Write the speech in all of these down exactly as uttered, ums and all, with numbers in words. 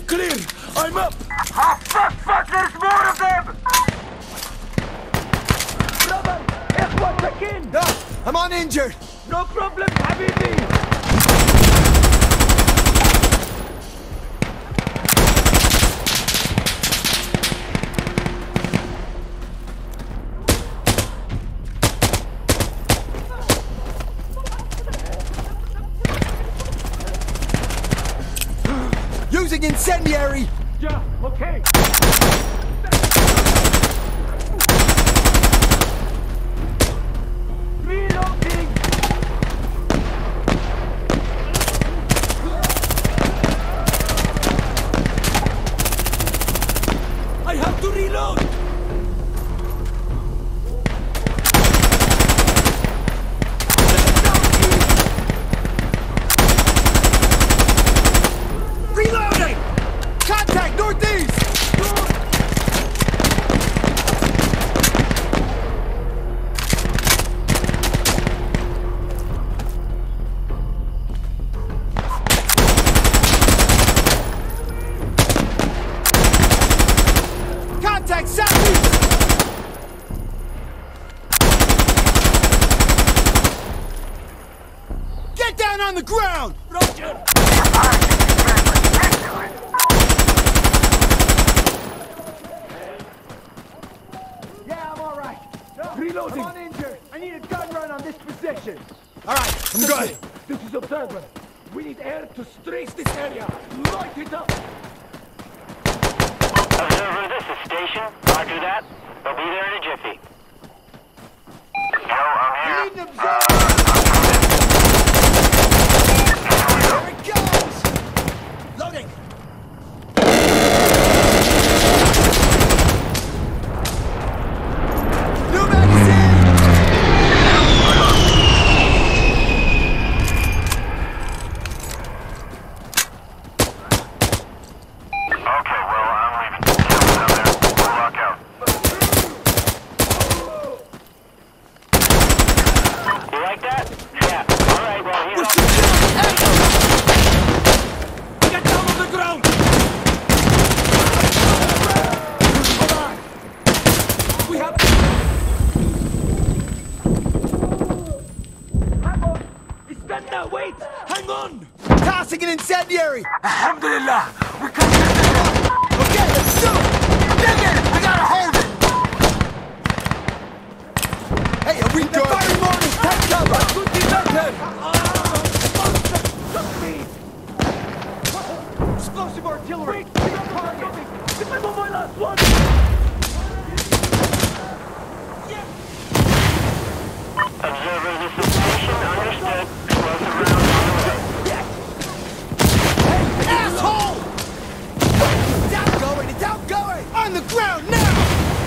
Clear! I'm up! Oh, fuck, fuck, there's more of them! Brother! Ikhwan, check in! No, I'm uninjured! No problem, Habibi! Using incendiary! Yeah, okay. Reloading! I have to reload! Reloading! Contact northeast! Contact southeast! Get down on the ground! Roger! Yeah, I'm all right. No, reloading. I'm uninjured. I need a gun run on this position. All right, I'm good. This is observer. We need air to trace this area. Light it up. Observer, this is station. Roger that. They'll be there in a jiffy. Yo, I'm here. We need an observer. There it goes. Loading. New magazine. Okay, well, I'm leaving. Get out there. We'll lock out. You like that? Yeah. All right, well, here's all. Get down on the ground! Hold on! We have... Hang on! It's done now, wait! Hang on! Tossing an incendiary! Alhamdulillah! We can get it! Okay, let's do it! Dig it! We gotta hold it! Hey, are we the doing? Firing mortar! Take cover! Could be better! Explosive artillery! Wait, we got target! This is my last one! Yes! Observer, this is station. Understood. Explosive round on the way. Yes! Hey, asshole! It's outgoing! It's outgoing! On the ground now!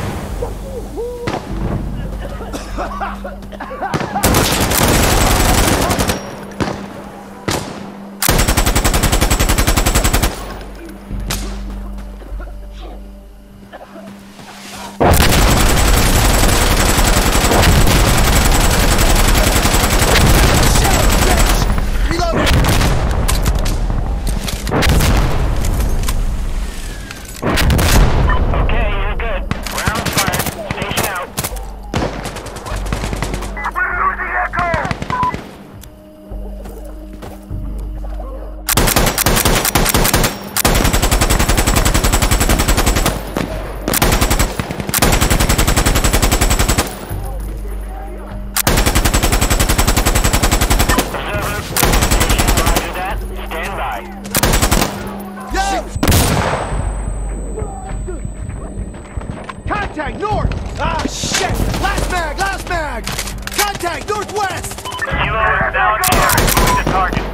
Okay, you're good. Round fired. Station out. We're losing echo! Observer, station, roger that. Stand by. Yo! Contact north! Ah, shit! Last mag! Last mag! Contact northwest! Kilo is down here. Moving to target.